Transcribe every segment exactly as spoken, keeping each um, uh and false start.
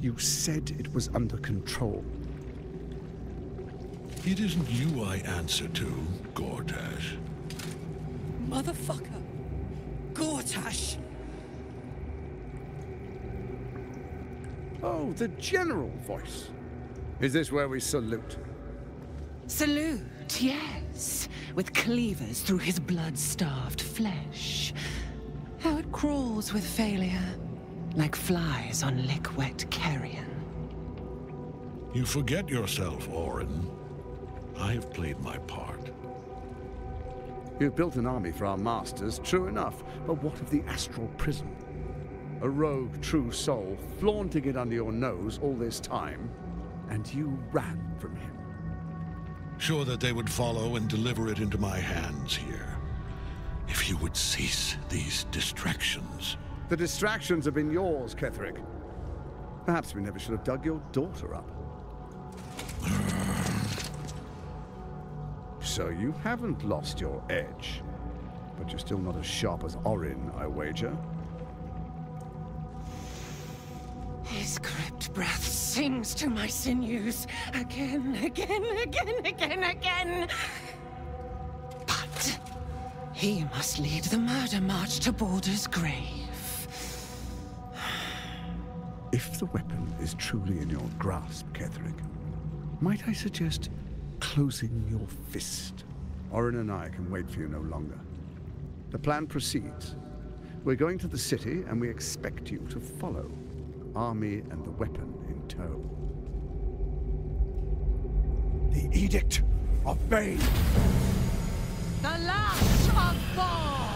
You said it was under control. It isn't you I answer to, Gortash. Motherfucker! Gortash! Oh, the general voice. Is this where we salute? Salute, yes. With cleavers through his blood-starved flesh. How it crawls with failure, like flies on lick-wet carrion. You forget yourself, Orin. I have played my part. You've built an army for our masters, true enough. But what of the Astral Prism? A rogue true soul flaunting it under your nose all this time, and you ran from him. Sure that they would follow and deliver it into my hands here. If you would cease these distractions. The distractions have been yours, Ketheric. Perhaps we never should have dug your daughter up. So you haven't lost your edge, but you're still not as sharp as Orin, I wager. His crypt breath sings to my sinews again, again, again, again, again. But he must lead the murder march to Baldur's grave. If the weapon is truly in your grasp, Ketheric, might I suggest closing your fist? Orin and I can wait for you no longer. The plan proceeds. We're going to the city, and we expect you to follow. Army and the weapon in tow. The Edict of Bane! The Lash of Bhaal!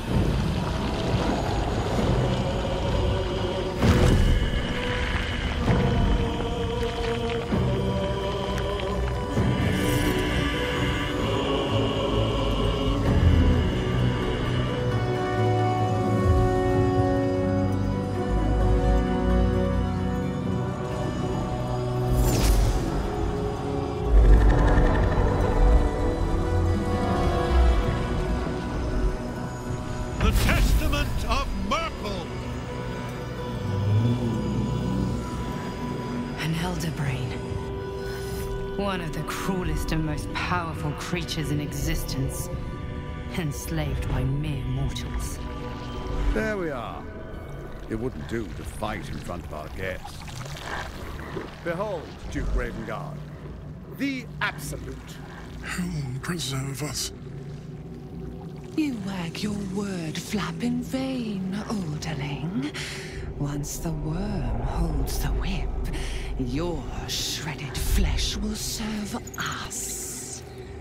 One of the cruelest and most powerful creatures in existence, enslaved by mere mortals. There we are. It wouldn't do to fight in front of our guests. Behold, Duke Ravengard, the Absolute. Who preserve us? You wag your word flap in vain, Alderling. Once the worm holds the whip, your shredded flesh will serve us.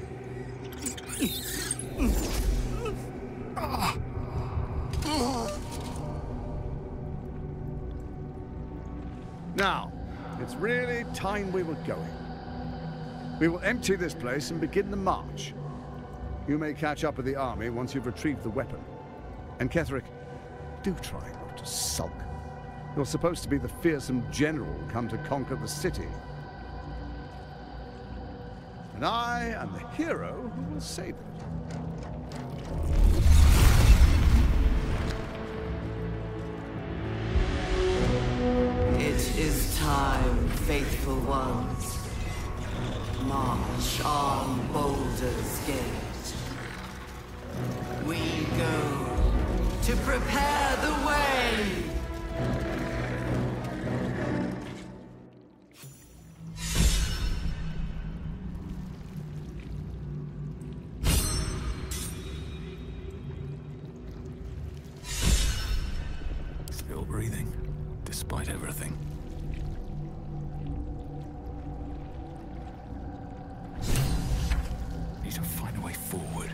Now, it's really time we were going. We will empty this place and begin the march. You may catch up with the army once you've retrieved the weapon. And Ketheric, do try not to sulk. You're supposed to be the fearsome general come to conquer the city. And I am the hero who will save it. It is time, faithful ones. March on Baldur's Gate. We go to prepare the way. Still breathing, despite everything. Need to find a way forward.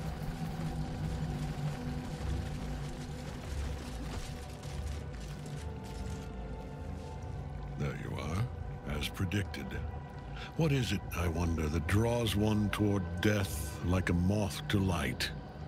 There you are, as predicted. What is it, I wonder, that draws one toward death like a moth to light?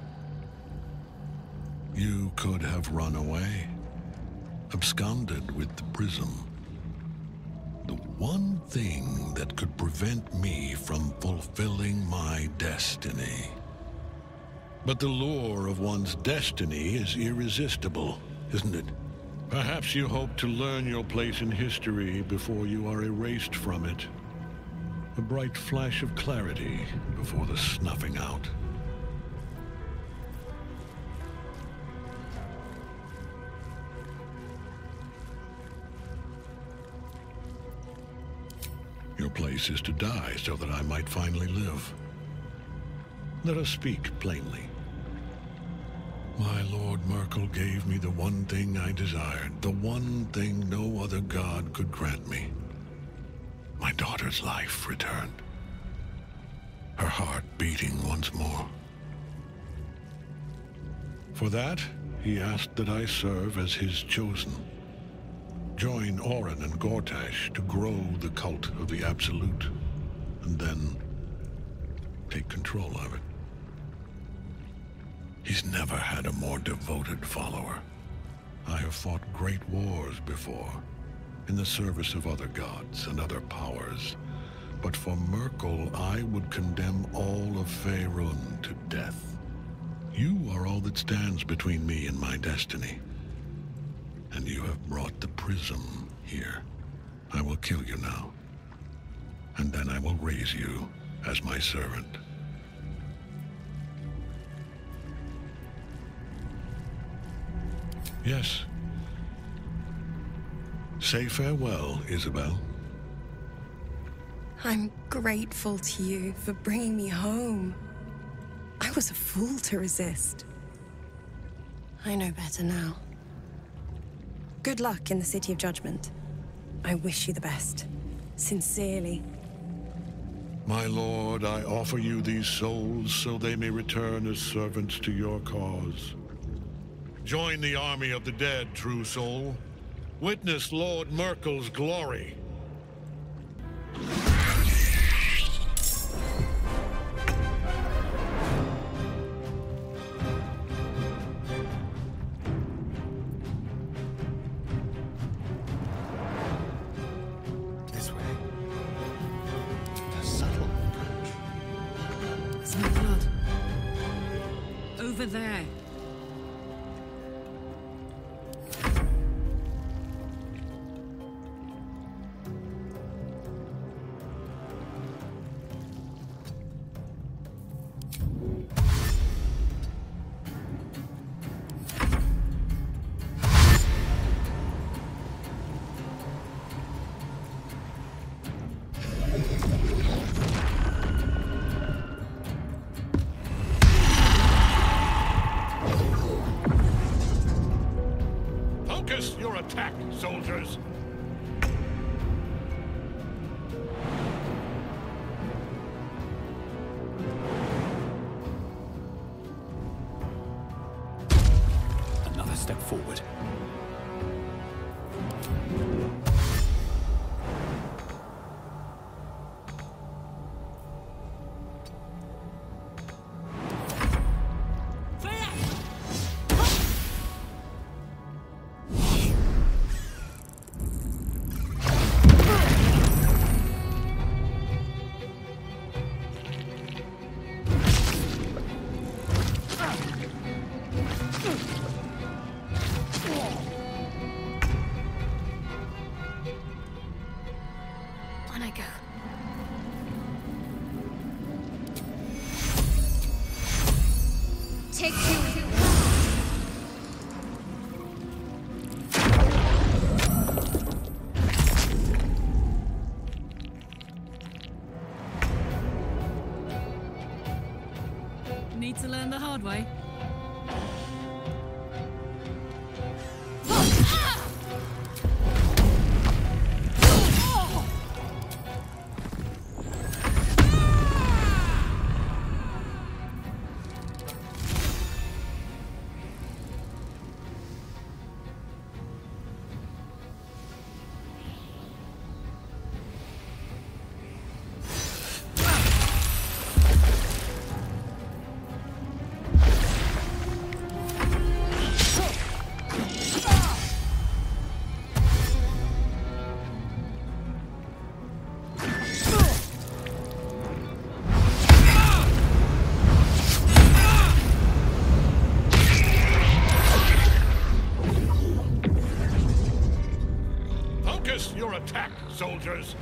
You could have run away, absconded with the prism. The one thing that could prevent me from fulfilling my destiny. But the lure of one's destiny is irresistible, isn't it? Perhaps you hope to learn your place in history before you are erased from it. A bright flash of clarity before the snuffing out. Your place is to die so that I might finally live. Let us speak plainly. My Lord Myrkul gave me the one thing I desired, the one thing no other god could grant me. My daughter's life returned. Her heart beating once more. For that, he asked that I serve as his chosen. Join Orin and Gortash to grow the cult of the Absolute, and then take control of it. He's never had a more devoted follower. I have fought great wars before, in the service of other gods and other powers. But for Myrkul, I would condemn all of Faerun to death. You are all that stands between me and my destiny. And you have brought the prism here. I will kill you now. And then I will raise you as my servant. Yes. Say farewell, Isabel. I'm grateful to you for bringing me home. I was a fool to resist. I know better now. Good luck in the City of Judgment. I wish you the best. Sincerely. My lord, I offer you these souls so they may return as servants to your cause. Join the army of the dead, true soul. Witness Lord Myrkul's glory. This way. A subtle approach. There's no blood. Over there. Focus your attack, soldiers! Another step forward. On I go. Take two. Need to learn the hard way. soldiers!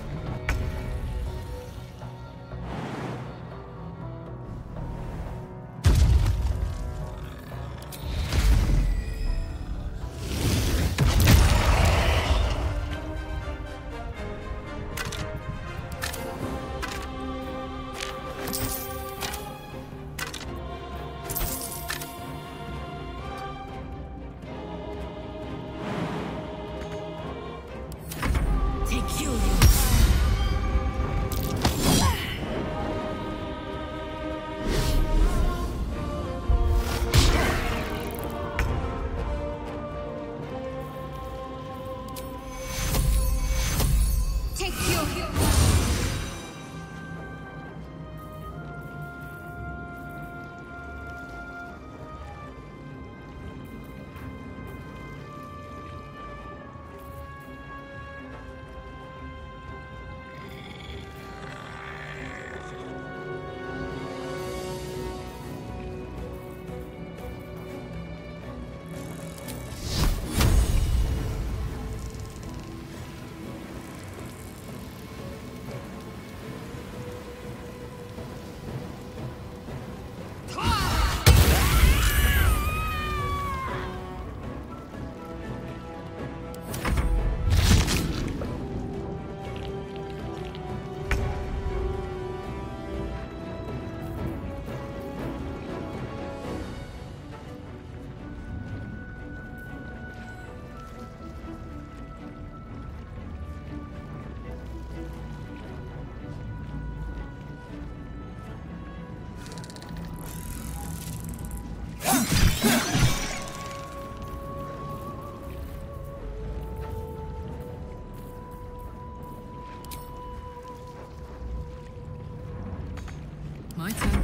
My turn.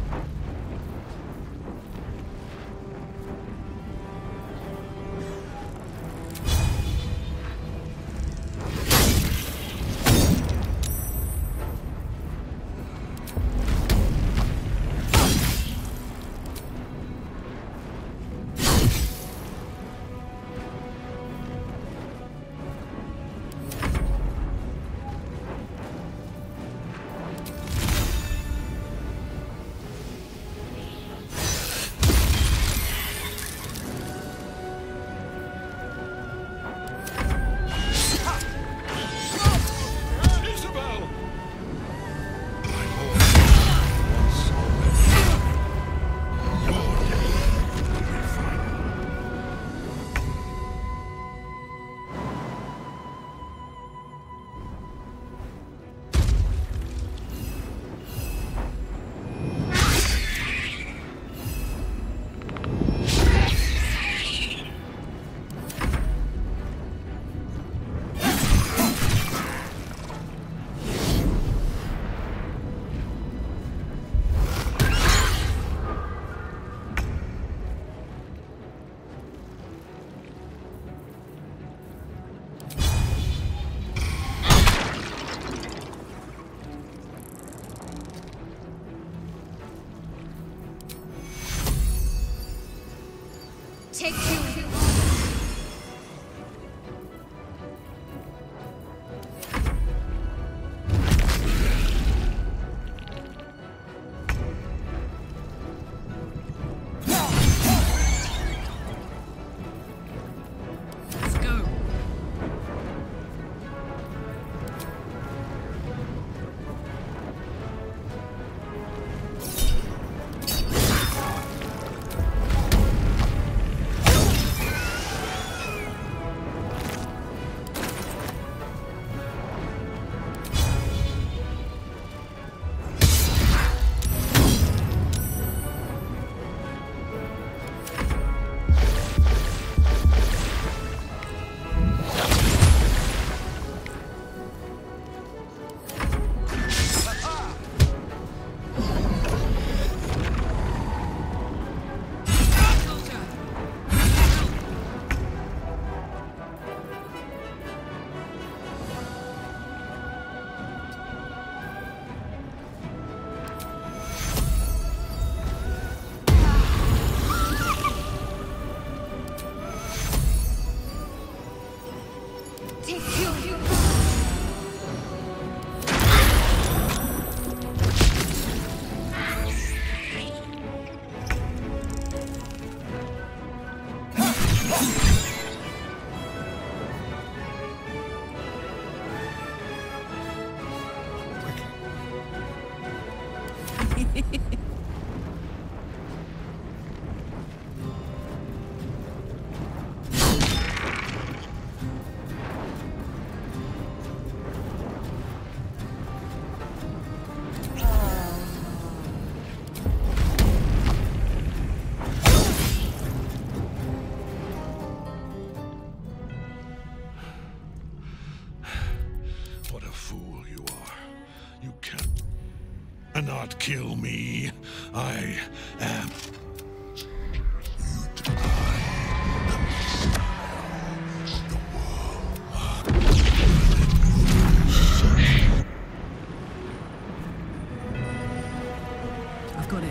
Take two. What a fool you are. You cannot kill me. I am... I've got it.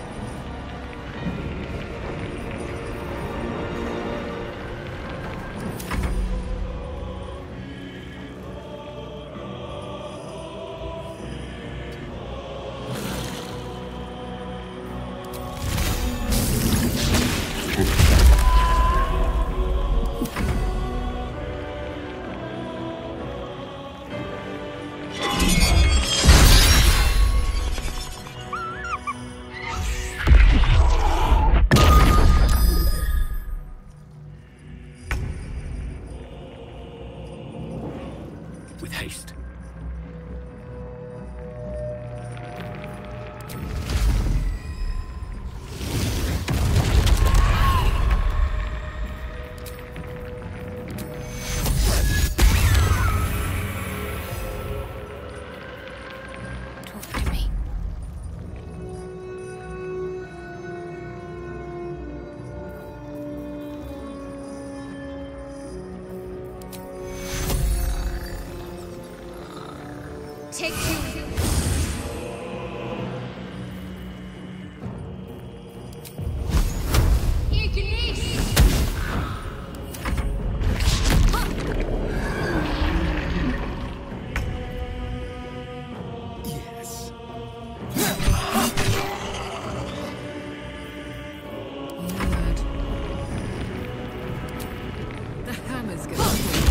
With haste. Talk to me. Take two. Yes. Lord. The hammer's gonna fall.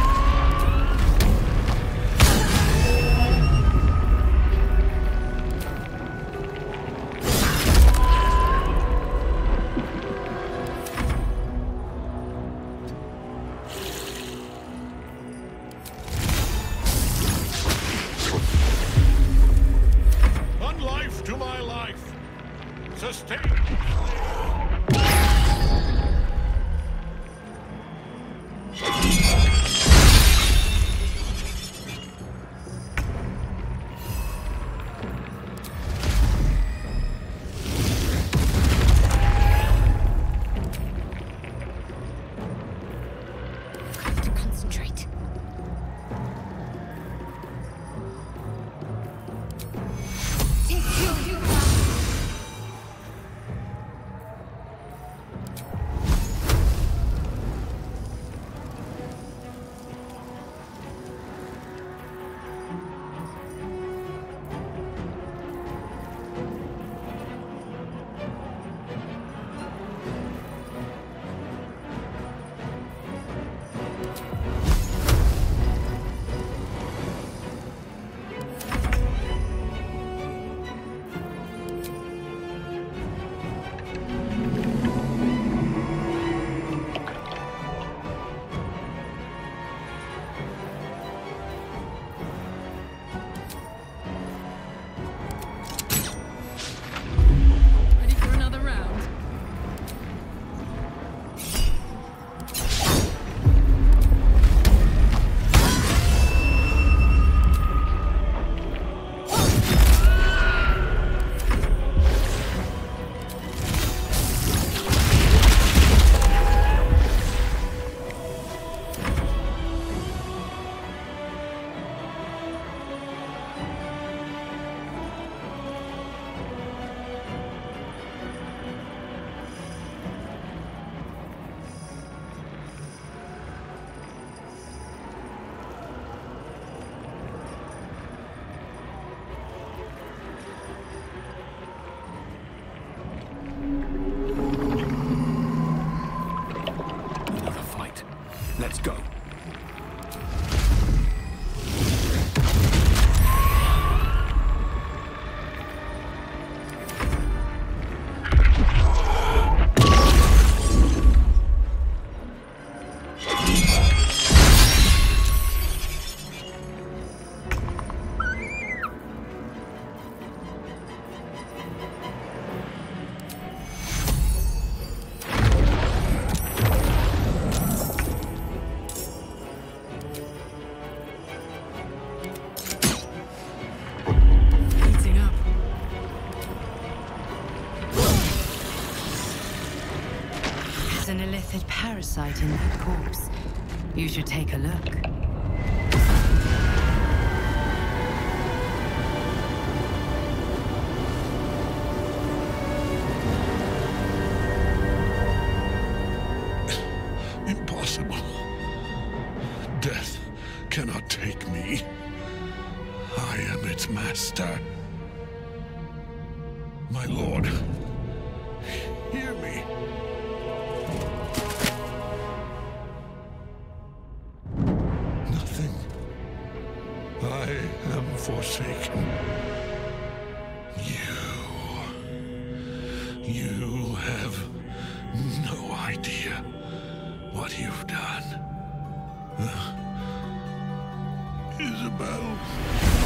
One life to my life. Sustain. To concentrate. Take two. an illithid parasite in that corpse. You should take a look. Impossible. Death cannot take me. I am its master. My lord, hear me. Nothing. I am forsaken. You... You have no idea what you've done. Uh, Isabel...